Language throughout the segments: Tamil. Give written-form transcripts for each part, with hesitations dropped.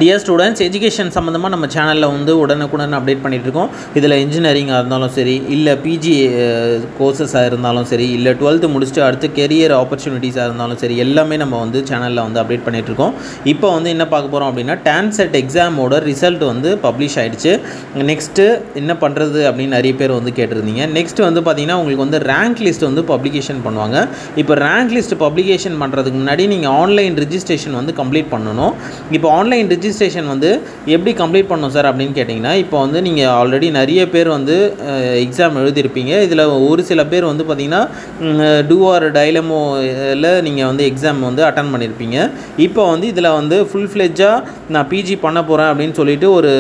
Dear students, education சம்பந்தமா நம்ம சேனல்ல வந்து உடனுக்குடன் அப்டேட் பண்ணிட்டு இருக்கோம். இதுல இன்ஜினியரிங்கா இருந்தாலும் சரி, இல்ல பிஜி கோர்சஸா இருந்தாலும் சரி, இல்ல 12th முடிச்சிட்டு அடுத்து கரியர் ஆப்பர்சூனிட்டிஸா இருந்தாலும் சரி, எல்லாமே நம்ம வந்து சேனல்ல வந்து அப்டேட் பண்ணிட்டு இருக்கோம். இப்போ வந்து என்ன பார்க்க போறோம் அப்படினா TANCET எக்ஸாமோட ரிசல்ட் வந்து பப்ளிஷ் ஆயிடுச்சு. நெக்ஸ்ட் என்ன பண்றது அப்படி நிறைய பேர் வந்து கேட்டிருந்தீங்க. நெக்ஸ்ட் வந்து பாத்தீங்கன்னா உங்களுக்கு வந்து ரேங்க் லிஸ்ட் வந்து பப்ளிகேஷன் பண்ணுவாங்க. இப்போ ரேங்க் லிஸ்ட் பப்ளிகேஷன் பண்றதுக்கு முன்னாடி நீங்க ஆன்லைன் ரெஜிஸ்ட்ரேஷன் வந்து கம்ப்ளீட் பண்ணனும். இப்போ ஆன்லைன் ரெஜிஸ்ட்ரேஷன் வந்து எப்படி கம்ப்ளீட் பண்ணனும் சார் அப்படினு கேட்டிங்கனா இப்போ வந்து நீங்க ஆல்ரெடி நிறைய பேர் வந்து எக்ஸாம் எழுதிருப்பீங்க. இதுல ஒரு சில பேர் வந்து பாத்தீங்கன்னா டூ ஆர் டைலமோல நீங்க வந்து எக்ஸாம் வந்து அட்டெண்ட் பண்ணிருப்பீங்க. இப்போ வந்து இதுல வந்து ஃபுல் ஃப்ளெட்ஜா நான் பிஜி பண்ண போறேன் அப்படினு சொல்லிட்டு ஒரு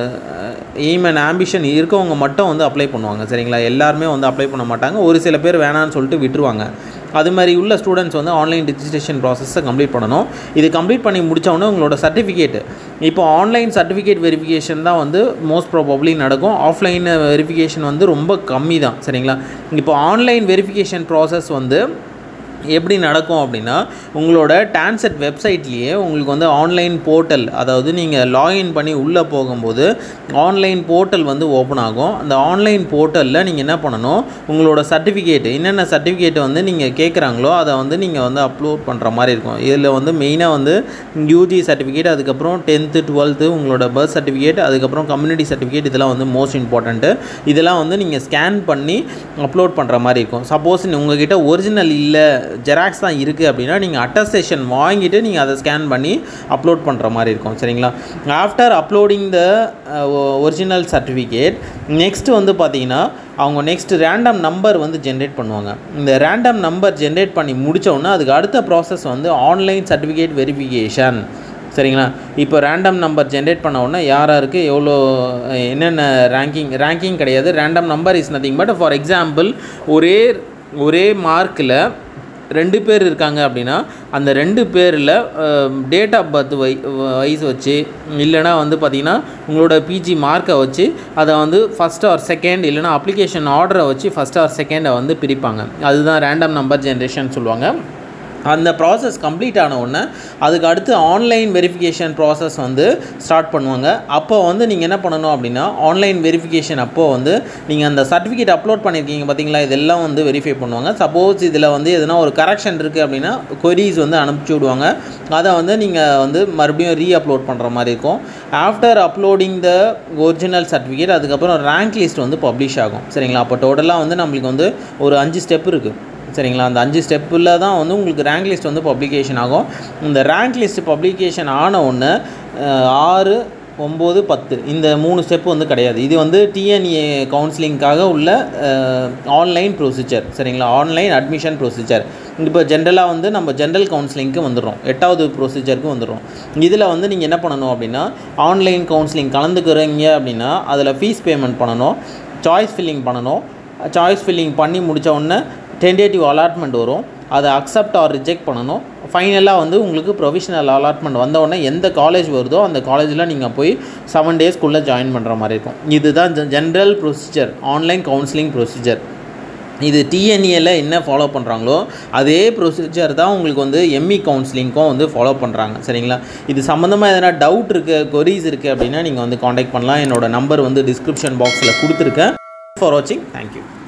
எய்ம் அண்ட் ஆம்பிஷன் இருக்கவங்க மட்டும் வந்து அப்ளை பண்ணுவாங்க. சரிங்களா? எல்லாரும் வந்து அப்ளை பண்ண மாட்டாங்க. ஒரு சில பேர் வேணாம்னு சொல்லிட்டு விட்டுருவாங்க. அது மாதிரி உள்ள ஸ்டூடெண்ட்ஸ் வந்து ஆன்லைன் ரெஜிஸ்ட்ரேஷன் ப்ராசஸை கம்ப்ளீட் பண்ணணும். இது கம்ப்ளீட் பண்ணி முடிச்ச உடனே உங்களோட சர்டிஃபிகேட் இப்போ ஆன்லைன் சர்டிஃபிகேட் வெரிஃபிகேஷன் தான் வந்து மோஸ்ட் ப்ராபப்ளி நடக்கும். ஆஃப்லைன் வெரிஃபிகேஷன் வந்து ரொம்ப கம்மி தான். சரிங்களா? இப்போ ஆன்லைன் வெரிஃபிகேஷன் ப்ராசஸ் வந்து எப்படி நடக்கும் அப்படின்னா உங்களோட TANCET வெப்சைட்லேயே உங்களுக்கு வந்து ஆன்லைன் போர்ட்டல், அதாவது நீங்கள் லாகின் பண்ணி உள்ளே போகும்போது ஆன்லைன் போர்ட்டல் வந்து ஓப்பன் ஆகும். அந்த ஆன்லைன் போர்ட்டலில் நீங்கள் என்ன பண்ணணும், உங்களோட சர்டிஃபிகேட் என்னென்ன சர்டிஃபிகேட் வந்து நீங்கள் கேட்குறாங்களோ அதை வந்து நீங்கள் வந்து அப்லோட் பண்ணுற மாதிரி இருக்கும். இதில் வந்து மெயினாக வந்து யூஜி சர்டிஃபிகேட், அதுக்கப்புறம் 10th 12th உங்களோட பர்த் சர்டிஃபிகேட், அதுக்கப்புறம் கம்யூனிட்டி சர்டிஃபிகேட், இதெல்லாம் வந்து மோஸ்ட் இம்பார்ட்டண்ட்டு. இதெல்லாம் வந்து நீங்கள் ஸ்கேன் பண்ணி அப்லோட் பண்ணுற மாதிரி இருக்கும். சப்போஸ் உங்ககிட்ட ஒரிஜினல் இல்லை, ஜெராக்ஸ் தான் இருக்குது அப்படின்னா நீங்கள் அட்டஸ்டேஷன் வாங்கிட்டு நீங்கள் அதை ஸ்கேன் பண்ணி அப்லோட் பண்ணுற மாதிரி இருக்கும். சரிங்களா? After uploading the original certificate next வந்து பார்த்தீங்கன்னா அவங்க நெக்ஸ்ட் ரேண்டம் நம்பர் வந்து ஜென்ரேட் பண்ணுவாங்க. இந்த ரேண்டம் நம்பர் ஜென்ரேட் பண்ணி முடித்தோடனே அதுக்கு அடுத்த ப்ராசஸ் வந்து ஆன்லைன் சர்டிஃபிகேட் வெரிஃபிகேஷன். சரிங்களா? இப்போ ரேண்டம் நம்பர் ஜென்ரேட் பண்ண உடனே யாராருக்கு எவ்வளோ என்னென்ன ரேங்கிங் கிடையாது. Random number is nothing but for example ஒரே மார்க்கில் 2 பேர் இருக்காங்க அப்படின்னா அந்த 2 பேரில் டேட் ஆஃப் பர்த் வைஸ் வச்சு, இல்லைனா வந்து பார்த்திங்கன்னா உங்களோட பிஜி மார்க்கை வச்சு அதை வந்து ஃபஸ்ட் ஆர் செகண்ட், இல்லைனா அப்ளிகேஷன் ஆர்டரை வச்சு ஃபஸ்ட் ஆர் செகண்டை வந்து பிரிப்பாங்க. அதுதான் ரேண்டம் நம்பர் ஜென்ரேஷன் சொல்லுவாங்க. அந்த ப்ராசஸ் கம்ப்ளீட் ஆன உடனே அதுக்கு அடுத்து ஆன்லைன் வெரிஃபிகேஷன் ப்ராசஸ் வந்து ஸ்டார்ட் பண்ணுவாங்க. அப்போ வந்து நீங்கள் என்ன பண்ணணும் அப்படின்னா ஆன்லைன் வெரிஃபிகேஷன் அப்போது வந்து நீங்கள் அந்த சர்டிஃபிகேட் அப்லோட் பண்ணியிருக்கீங்க பார்த்தீங்களா, இதெல்லாம் வந்து வெரிஃபை பண்ணுவாங்க. சப்போஸ் இதில் வந்து எதனா ஒரு கரெக்ஷன் இருக்குது அப்படின்னா கொரீஸ் வந்து அனுப்பிச்சி விடுவாங்க. அதை வந்து நீங்கள் வந்து மறுபடியும் அப்லோட் பண்ணுற மாதிரி இருக்கும். After uploading the original certificate அதுக்கப்புறம் ரேங்க் லிஸ்ட் வந்து பப்ளிஷ் ஆகும். சரிங்களா? அப்போ டோட்டலாக வந்து நம்மளுக்கு வந்து ஒரு 5 ஸ்டெப் இருக்குது. சரிங்களா? அந்த 5 ஸ்டெப்பில் தான் வந்து உங்களுக்கு ரேங்க் லிஸ்ட் வந்து பப்ளிகேஷன் ஆகும். இந்த ரேங்க் லிஸ்ட் பப்ளிகேஷன் ஆன ஒன்று 6, 9, 10 இந்த 3 ஸ்டெப் வந்து கிடையாது. இது வந்து டிஎன்ஏ கவுன்சிலிங்காக உள்ள ஆன்லைன் ப்ரொசீஜர். சரிங்களா? Online admission procedure. இப்போ ஜென்ரலாக வந்து நம்ம ஜென்ரல் கவுன்சிலிங்க்கு வந்துடுறோம், 8வது ப்ரொசீஜருக்கு வந்துடுறோம். இதில் வந்து நீங்கள் என்ன பண்ணணும் அப்படின்னா ஆன்லைன் கவுன்சிலிங் கலந்துக்கிறீங்க அப்படின்னா அதில் ஃபீஸ் பேமெண்ட் பண்ணணும், சாய்ஸ் ஃபில்லிங் பண்ணணும். சாய்ஸ் ஃபில்லிங் பண்ணி முடித்த உடனே டென்டேட்டிவ் அலாட்மெண்ட் வரும். அதை அக்செப்ட் ஆர் ரிஜெக்ட் பண்ணணும். ஃபைனலாக வந்து உங்களுக்கு ப்ரொவிஷனல் அலாட்மெண்ட் வந்தவுடனே எந்த காலேஜ் வருதோ அந்த காலேஜில் நீங்கள் போய் 7 டேஸ்க்குள்ளே ஜாயின் பண்ணுற மாதிரி இருக்கும். இதுதான் general procedure, online counselling procedure. இது டிஎன்ஏல என்ன ஃபாலோ பண்ணுறாங்களோ அதே ப்ரொசீஜர் தான் உங்களுக்கு வந்து எம்இ கவுன்சிலிங்க்கும் வந்து ஃபாலோ பண்ணுறாங்க. சரிங்களா? இது சம்மந்தமாக எதனா டவுட் இருக்குது, கொரீஸ் இருக்குது அப்படின்னா நீங்கள் வந்து காண்டாக்ட் பண்ணலாம். என்னோடய நம்பர் வந்து டிஸ்கிரிப்ஷன் பாக்ஸில் கொடுத்துருக்கேன். ஃபார் வாட்சிங். தேங்க்யூ.